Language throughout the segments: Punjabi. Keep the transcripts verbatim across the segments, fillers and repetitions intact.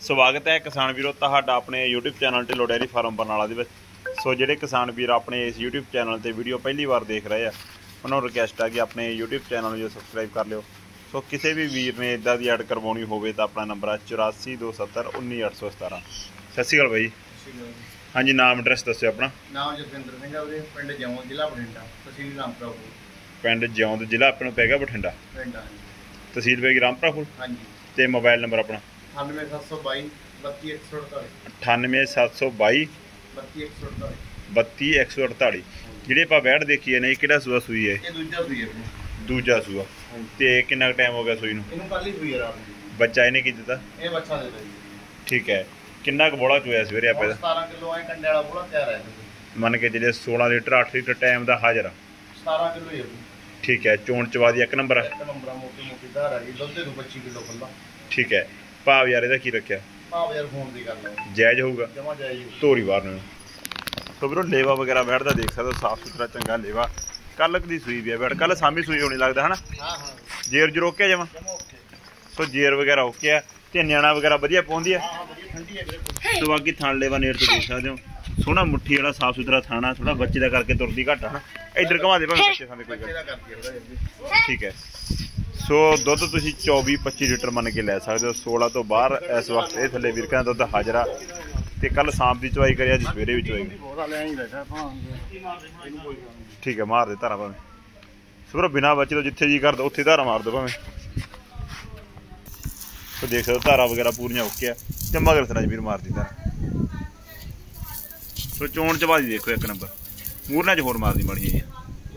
ਸਵਾਗਤ ਹੈ ਕਿਸਾਨ ਵੀਰੋ ਤੁਹਾਡਾ ਆਪਣੇ YouTube channel Dhillon dairy farm Barnala ਦੇ ਵਿੱਚ। ਸੋ ਜਿਹੜੇ ਕਿਸਾਨ ਵੀਰ ਆਪਣੇ ਇਸ YouTube ਚੈਨਲ ਤੇ ਵੀਡੀਓ ਪਹਿਲੀ ਵਾਰ ਦੇਖ ਰਹੇ ਆ ਉਹਨਾਂ ਨੂੰ ਰਿਕਵੈਸਟ ਹੈ ਕਿ ਆਪਣੇ YouTube ਚੈਨਲ ਨੂੰ ਜੋ ਸਬਸਕ੍ਰਾਈਬ ਕਰ ਲਿਓ। ਸੋ ਕਿਸੇ ਵੀ ਵੀਰ ਨੇ ਇਦਾਂ ਦੀ ਐਡ ਕਰਵਾਉਣੀ ਹੋਵੇ ਤਾਂ ਆਪਣਾ ਨੰਬਰ ਹੈ ਚੁਰਾਸੀ ਦੋ ਸੱਤਰ ਉੱਨੀ ਅੱਠ ਸੌ ਸਤਾਰਾਂ। ਸਤਿ ਸ਼੍ਰੀ ਅਕਾਲ ਬਾਈ। ਹਾਂਜੀ, ਨਾਮ ਐਡਰੈਸ ਦੱਸਿਓ ਆਪਣਾ। ਨਾਮ ਜਸਵਿੰਦਰ ਸਿੰਘ ਹੈ, ਪਿੰਡ ਜਿਉਂ, ਜ਼ਿਲ੍ਹਾ ਬਠਿੰਡਾ, ਤਹਿਸੀਲ ਰਾਮਪੁਰਾ ਫੂਲ। ਪਿੰਡ ਜਿਉਂ ਜ਼ਿਲ੍ਹਾ ਆਪਣੇ ਨੂੰ ਪੈ ਗਿਆ ਬਠਿੰਡਾ, ਪਿੰਡ ਤਹਿਸੀਲ ਪੈ ਗਈ ਰਾਮਪੁਰਾ ਫੂਲ। ਹਾਂਜੀ। ਤੇ ਮੋਬਾਈਲ ਨੰਬਰ ਆਪਣਾ ਅਠਾਨਵੇਂ ਸੱਤ ਸੌ ਬਾਈ ਬੱਤੀ ਇੱਕ ਸੌ ਅੜਤਾਲੀ। ਅਠਾਨਵੇਂ ਸੱਤ ਸੌ ਬਾਈ ਬੱਤੀ ਇੱਕ ਸੌ ਅੜਤਾਲੀ ਬੱਤੀ ਇੱਕ ਸੌ ਅੜਤਾਲੀ। ਜਿਹੜੇ ਆਪਾਂ ਬੈਠ ਦੇਖੀਏ ਨੇ ਕਿਹੜਾ ਸੂਆ ਸੂਈ ਹੈ? ਇਹ ਦੂਜਾ ਸੂਈ ਹੈ। ਦੂਜਾ ਸੂਆ। ਤੇ ਕਿੰਨਾ ਕੁ ਟਾਈਮ ਹੋ ਗਿਆ ਸੂਈ ਨੂੰ? ਇਹਨੂੰ ਕੱਲ ਹੀ ਸੂਈ ਹੈ ਰਾਤ ਨੂੰ। ਬੱਚਾ ਇਹਨੇ ਕੀ ਦਿੱਤਾ? ਇਹ ਬੱਚਾ ਦਿੱਤਾ ਜੀ। ਠੀਕ ਹੈ। ਕਿੰਨਾ ਕੁ ਬੋਲਾ ਚੋਇਆ ਸਵੇਰੇ ਆਪਾਂ ਦਾ? ਸਤਾਰਾਂ ਕਿਲੋ ਐ ਕੰਡੇ ਵਾਲਾ ਬੋਲਾ ਤਿਆਰ ਹੈ। ਮੰਨ ਕੇ ਜਿਹੜੇ ਸੋਲਾਂ ਲੀਟਰ ਅੱਠ ਲੀਟਰ ਟਾਈਮ ਦਾ ਹਾਜ਼ਰ। ਸਤਾਰਾਂ ਕਿਲੋ ਹੀ ਹੈ। ਠੀਕ ਹੈ। ਚੋਣ ਚਵਾਦੀ ਇੱਕ ਨੰਬਰ ਹੈ। ਇੱਕ ਨੰਬਰ ਆ, ਮੋਟੀ ਮੋਟੀ ਧਾਰ ਆ ਗਈ, ਦੁੱਧ ਦੇ ਪੱਚੀ ਕਿਲੋ ਕੱਲਾ। ਠੀਕ ਹੈ। ਭਾਵ ਯਾਰ ਇਹਦਾ ਕੀ ਰੱਖਿਆ? ਭਾਵ ਯਾਰ ਫੋਨ ਦੀ ਗੱਲ ਹੈ, ਜਾਇਜ਼ ਹੋਊਗਾ? ਜਮਾ ਜਾਇਜ਼। ਧੋਰੀ ਵਾਰ ਨੂੰ ਸੋ ਵੀਰੋ ਲੇਵਾ ਵਗੈਰਾ ਬੈਠਦਾ ਦੇਖ ਸਕਦੇ ਹੋ, ਸਾਫ ਸੁਥਰਾ ਚੰਗਾ ਲੇਵਾ। ਕੱਲ ਦੀ ਸੂਈ ਵੀ ਹੈ ਬੈਠ, ਕੱਲ ਸਾਮੀ ਸੂਈ ਹੋਣੀ ਲੱਗਦਾ ਹਨਾ। ਹਾਂ ਹਾਂ। ਜੇਰ ਜਰ ਓਕੇ ਜਮਾ। ਸੋ ਜੇਰ ਵਗੈਰਾ ਓਕੇ ਆ ਤੇ ਨਿਆਣਾ ਵਗੈਰਾ ਵਧੀਆ ਪਾਉਂਦੀ ਆ। ਸੋ ਬਾਕੀ ਥਣ ਲੇਵਾ ਨੇੜ ਤੋਂ ਦੇਖ ਸਕਦੇ ਹੋ, ਸੋਹਣਾ ਮੁੱਠੀ ਵਾਲਾ ਸਾਫ ਸੁਥਰਾ ਥਾਣਾ, ਥੋੜਾ ਬੱਚੇ ਦਾ ਕਰਕੇ ਤੁਰਦੀ ਘੱਟ ਹਨਾ। ਇੱਧਰ ਘੁਮਾ ਦੇ ਭਾਵੇਂ ਬੱਚੇ ਸਾਹਮਣੇ ਕੋਈ ਗੱਲ। ਠੀਕ ਹੈ। ਸੋ ਦੁੱਧ ਤੁਸੀਂ ਚੌਵੀ ਪੱਚੀ ਲੀਟਰ ਮੰਨ ਕੇ ਲੈ ਸਕਦੇ ਹੋ। ਸੋਲਾਂ ਤੋਂ ਬਾਹਰ ਇਸ ਵਕਤ ਇਹ ਥੱਲੇ ਵੀਰਕਾਂ ਦਾ ਦੁੱਧ ਹਾਜ਼ਰਾ। ਤੇ ਕੱਲ ਸ਼ਾਮ ਦੀ ਚਵਾਈ ਕਰਿਆ ਜੀ, ਸਵੇਰੇ ਵੀ ਚਵਾਈ। ਠੀਕ ਹੈ, ਮਾਰ ਦੇ ਧਾਰਾ ਭਾਵੇਂ। ਸੋ ਬਿਨਾਂ ਬੱਚੇ ਤੋਂ ਜਿੱਥੇ ਜੀ ਕਰਦਾ ਉੱਥੇ ਧਾਰਾ ਮਾਰ ਦੋ ਭਾਵੇਂ। ਸੋ ਦੇਖ ਸਕਦੇ ਧਾਰਾ ਵਗੈਰਾ ਪੂਰੀਆਂ ਓਕੇ ਆ ਤੇ ਮਗਰ ਸਰਾਂ ਵੀਰ ਮਾਰਦੀ ਧਾਰਾ। ਸੋ ਚੋਣ ਚਵਾਦੀ ਦੇਖੋ ਇੱਕ ਨੰਬਰ, ਮੂਰਨਾ ਚ ਹੋਰ ਮਾਰਦੀ ਮਾੜੀ ਜੀ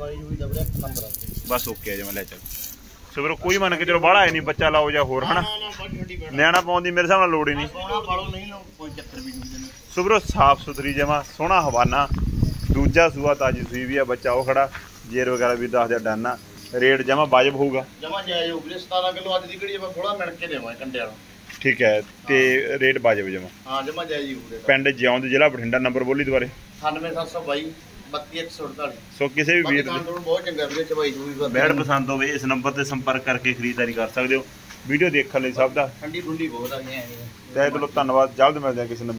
ਬਸ ਓਕੇ ਆ ਜਿਵੇਂ ਲੈ ਚੱਲ। ਸੋ ਵੀਰੋ ਕੋਈ ਮੰਨ ਕੇ ਚਲੋ ਬਾਹਲਾ ਹੈ ਨਹੀਂ, ਬੱਚਾ ਲਾਓ ਜਾਂ ਹੋਰ ਹਨਾ, ਨਿਆਣਾ ਪਾਉਣ ਦੀ ਮੇਰੇ ਹਿਸਾਬ ਨਾਲ ਲੋੜ ਹੀ ਨਹੀਂ। ਸੋ ਵੀਰੋ ਸਾਫ ਸੁਥਰੀ ਜਮਾ ਸੋਹਣਾ ਹਵਾਨਾ, ਦੂਜਾ ਸੂਆ ਤਾਜੀ ਸੂਈ ਵੀ ਆ, ਬੱਚਾ ਉਹ ਖੜਾ। ਜੇਰ ਵਗੈਰਾ ਵੀ ਦਸ ਹਜ਼ਾਰ ਡਨ ਆ। ਰੇਟ ਜਮਾ ਵਾਜਬ ਹੋਊਗਾ, ਜਮਾ ਜਾਇਜ਼ ਹੋਊਗਾ। ਸਤਾਰਾਂ ਕਿਲੋ ਅੱਜ ਦੀ ਘੜੀ ਆਪਾਂ ਥੋੜਾ ਮਿਣ ਕੇ ਦੇਵਾਂਗੇ ਕੰਡੇ ਵਾਲਾ। ਠੀਕ ਹੈ। ਤੇ ਰੇਟ ਵਾਜਬ ਜਮਾ। ਹਾਂ ਜਮਾ ਜਾਇਜ਼ ਹੋਊਗਾ। ਪਿੰਡ ਜਿਉਂ ਜ਼ਿਲ੍ਹਾ ਬਠਿੰਡਾ। ਨੰਬਰ ਬੋਲੀ ਦੁਬਾਰੇ। ਅਠਾਨਵੇਂ ਸੱਤ ਸੌ ਬਾਈ ਬੱਤੀ ਇੱਕ ਸੌ ਅੜਤਾਲੀ। ਸੋ ਕਿਸੇ ਵੀ ਵੀਰ ਬਹੁਤ ਚੰਗਾ ਵੀਰੇ, ਚਵਾਈ ਚੂਈ ਬੈਡ ਪਸੰਦ ਹੋਵੇ ਇਸ ਨੰਬਰ ਤੇ ਸੰਪਰਕ ਕਰਕੇ ਖਰੀਦਦਾਰੀ ਕਰ ਸਕਦੇ ਹੋ। ਵੀਡੀਓ ਦੇਖਣ ਲਈ ਸਭ ਦਾ ਠੰਡੀ ਠੁੰਡੀ ਬਹੁਤ ਆ ਗਈਆਂ। ਤਹਿ ਦਿਲੋਂ ਧੰਨਵਾਦ। ਜਲਦ ਮਿਲਦੇ ਹਾਂ ਕਿਸੇ ਨੰਬਰ